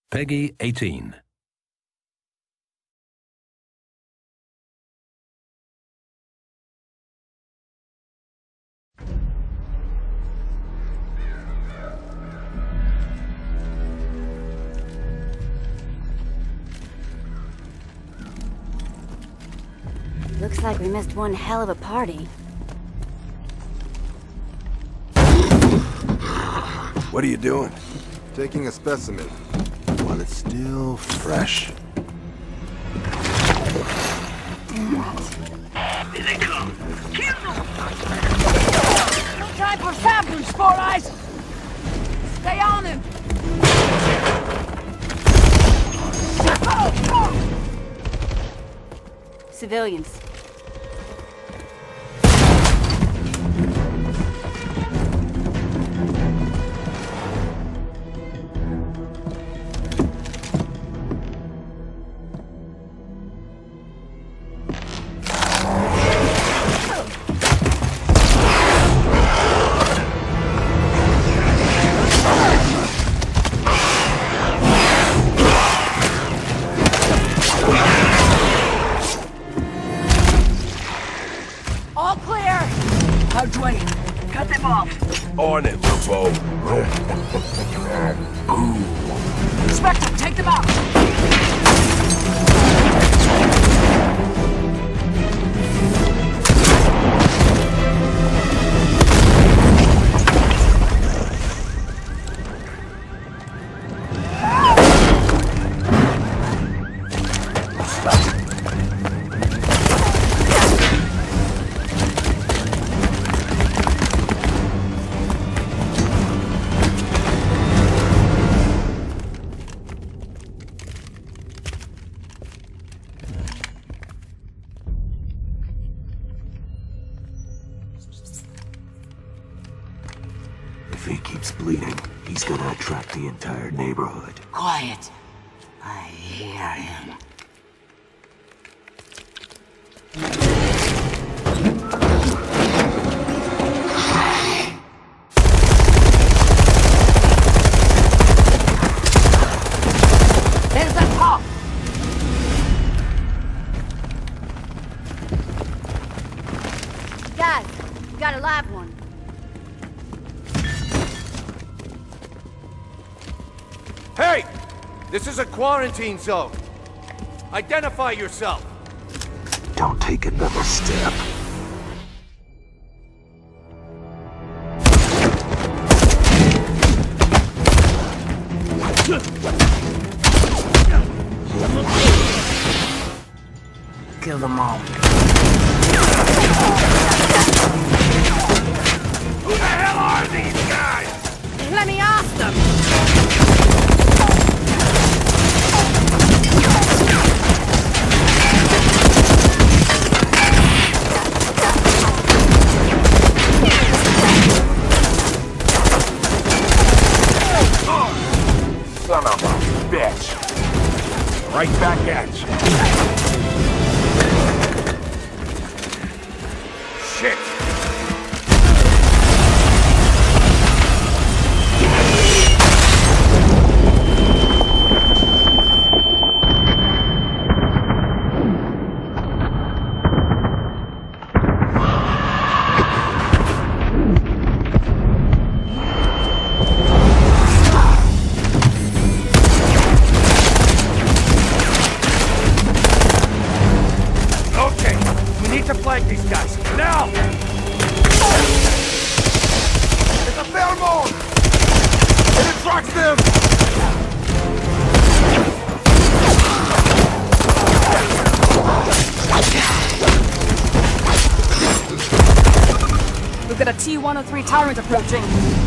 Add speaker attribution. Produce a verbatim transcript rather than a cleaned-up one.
Speaker 1: Peggy eighteen.
Speaker 2: Looks like we missed one hell of a party.
Speaker 3: What are you doing?
Speaker 4: Taking a specimen.
Speaker 3: While it's still fresh.
Speaker 5: Here they come. Kill them!
Speaker 6: No time for samples, Four Eyes! Stay on him!
Speaker 2: Civilians.
Speaker 6: All clear! How do I cut them off?
Speaker 3: On it, LeBeau.
Speaker 6: Spectre, take them out!
Speaker 7: If he keeps bleeding, he's gonna attract the entire neighborhood.
Speaker 6: Quiet. I hear him. There's the top!
Speaker 2: Guys, got a live one.
Speaker 8: Hey! This is a quarantine zone. Identify yourself.
Speaker 7: Don't take another step.
Speaker 6: Kill them all.
Speaker 8: Who the hell are these guys?
Speaker 6: Let me ask them!
Speaker 3: Son of a bitch. Right back at you. Shit.
Speaker 8: To flank these guys, now!
Speaker 4: It's a pheromone! It attracts them!
Speaker 6: We've got a T one oh three Tyrant approaching.